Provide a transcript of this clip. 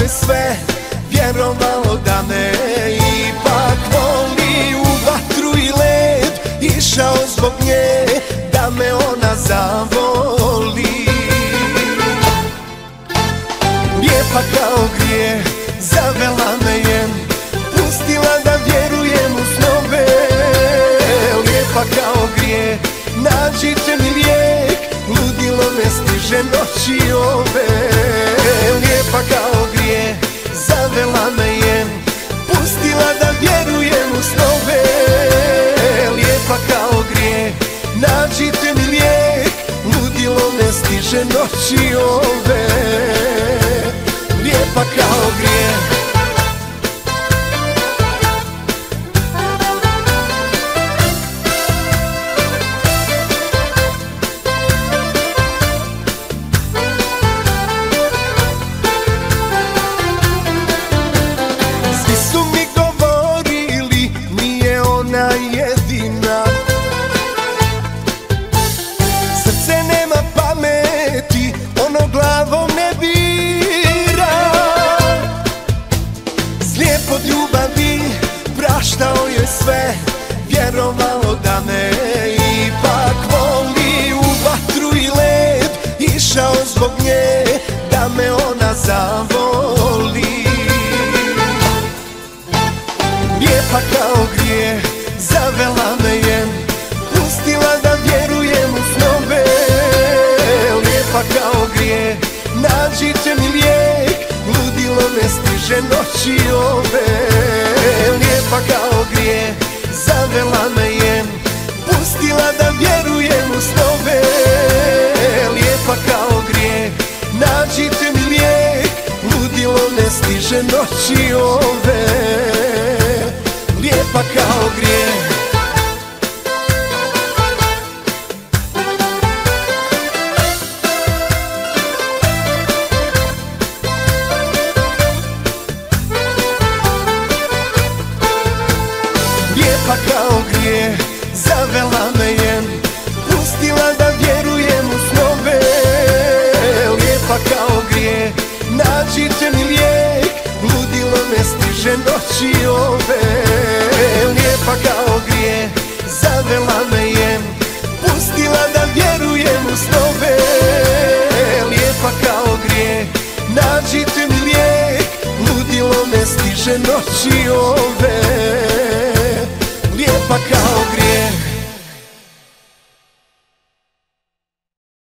je sve vjerovalo da me ipak voli. U vatru i led išao zbog nje, da me ona zavoli. Lijepa kao grijeh, zavela me je, pustila da vjerujem u snove. Lijepa kao grijeh, nađite mi lijek, ludilo me stiže noći ove. Lijepa kao grijeh, zavela me je, pustila da vjerujem u snove. Lijepa kao grijeh, nađite mi lijek, ludilo me stiže noći ove. Lijepa kao grijeh. Svi su mi govorili nije ona jedina, srce nema pameti, ono glavom ne bira. Slijep od ljubavi praštao je sve, vjerovalo da me ipak voli. U vatru i led išao zbog nje, da me ona zavoli. Lijepa kao grijeh, zavela me je, pustila da vjerujem u snove. Lijepa kao grijeh, nađite mi lijek, ludilo me stiže noći ove. Lijepa kao grijeh, zavela me je, pustila da vjerujem u snove. Lijepa kao grijeh, nađite mi lijek, ludilo me stiže noći ove. Lijepa kao grijeh. Lijepa kao grijeh, zavela me je, pustila da vjerujem u snove. Lijepa kao grijeh, nađite mi lijek, ludilo me stiže noći ove. Lijepa kao grijeh, zavela me je, pustila da vjerujem u snove. Lijepa kao grijeh, nađite mi lijek, ludilo me stiže noći ove. Lijepa kao